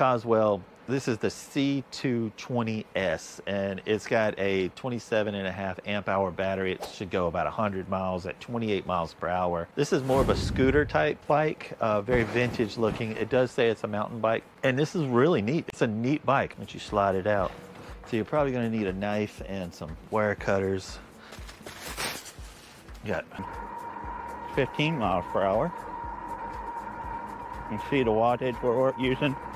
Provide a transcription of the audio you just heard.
Coswell. This is the CT20S, and it's got a 27.5 amp hour battery. It should go about 100 miles at 28 miles per hour. This is more of a scooter type bike, very vintage looking. It does say it's a mountain bike, and this is really neat. It's a neat bike once you slide it out. So you're probably going to need a knife and some wire cutters. You got 15 miles per hour. You can see the wattage we're using.